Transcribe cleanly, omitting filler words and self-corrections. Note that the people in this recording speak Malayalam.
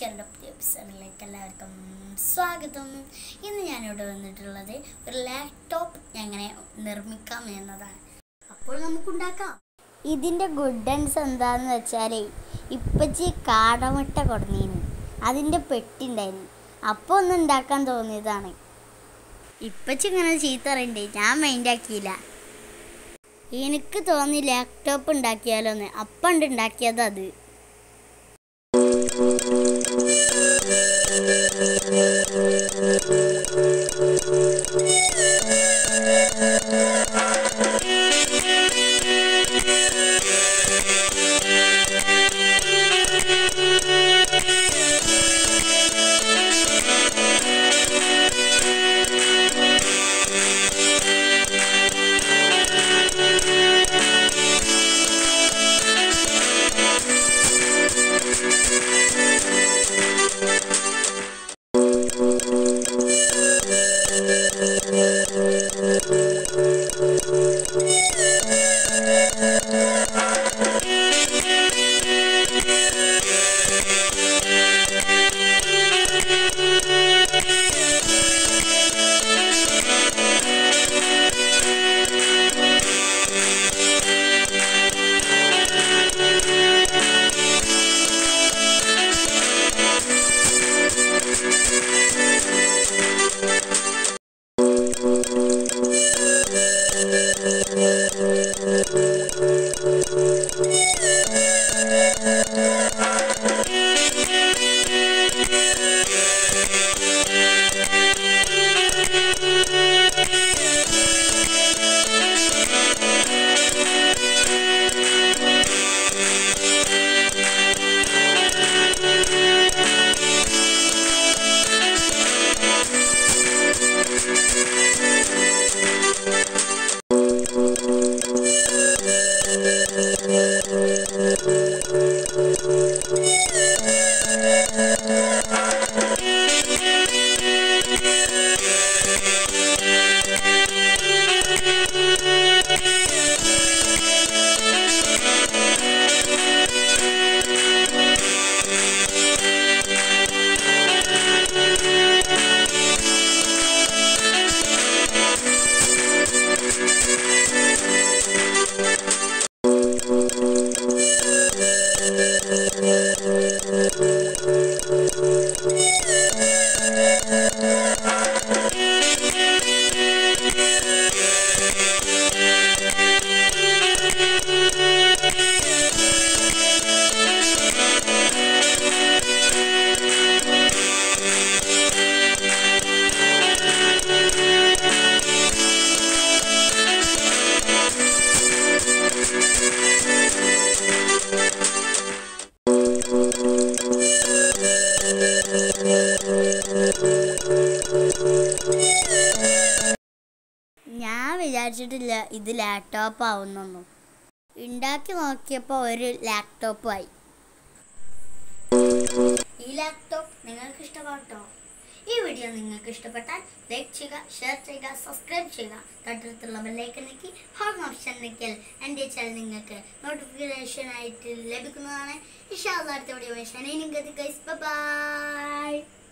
ഷെയറിൻ്റെ പുതിയ എപ്പിസോഡിലേക്ക് എല്ലാവർക്കും സ്വാഗതം. ഇന്ന് ഞാനിവിടെ വന്നിട്ടുള്ളത് ഒരു ലാപ്ടോപ്പ് എങ്ങനെ നിർമ്മിക്കാം എന്നതാണ്. അപ്പോൾ നമുക്കുണ്ടാക്കാം. ഇതിൻ്റെ ഗുഡൻസ് എന്താണെന്ന് വെച്ചാൽ ഇപ്പച്ചി കാടമുട്ട കൊടുന്നീന്, അതിൻ്റെ പെട്ടി ഉണ്ടായിരുന്നു. അപ്പോൾ ഒന്ന് ഉണ്ടാക്കാൻ തോന്നിയതാണ്. ഇപ്പച്ചി ഇങ്ങനെ ചീത്ത പറയണ്ടേ, ഞാൻ മൈൻഡാക്കിയില്ല. എനിക്ക് തോന്നി ലാപ്ടോപ്പ് ഉണ്ടാക്കിയാലോന്ന്. അപ്പം ഉണ്ടാക്കിയത് അത്. ഞാൻ വിചാരിച്ചിട്ടില്ല ഇത് ലാപ്ടോപ്പ് ആവുന്നൊന്നും. ഉണ്ടാക്കി നോക്കിയപ്പോൾ ഒരു ലാപ്ടോപ്പായി. ഈ ലാപ്ടോപ്പ് നിങ്ങൾക്ക് ഇഷ്ടപ്പെട്ടോ? ഈ വീഡിയോ നിങ്ങൾക്ക് ഇഷ്ടപ്പെട്ടാൽ ലൈക്ക് ചെയ്യുക, ഷെയർ ചെയ്യുക, സബ്സ്ക്രൈബ് ചെയ്യുക. തൊട്ടടുത്തുള്ള ബെല്ലൈക്കൺ ഞെക്കി ഹോൾ ഓപ്ഷൻ ഞെക്കിയാൽ എൻ്റെ ചാനൽ നിങ്ങൾക്ക് നോട്ടിഫിക്കേഷൻ ആയിട്ട് ലഭിക്കുന്നതാണ്. ഇൻഷാ അല്ലാഹ് അടുത്ത വീഡിയോ. ബൈ.